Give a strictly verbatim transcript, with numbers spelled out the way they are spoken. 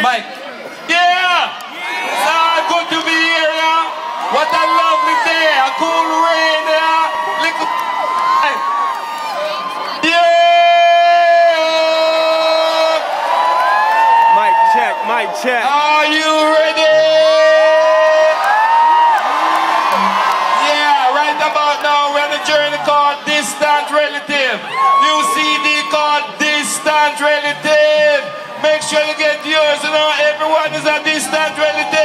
Mike. Yeah! It's all good to be here, yeah? What a lovely day, a cool rain, yeah? Little... Yeah! Mic check, mic check. Are you ready? Yeah, right about now we're on a journey called Distant Relative. New C D called Distant Relative. Make sure you get yours, you know, everyone is a distant relative.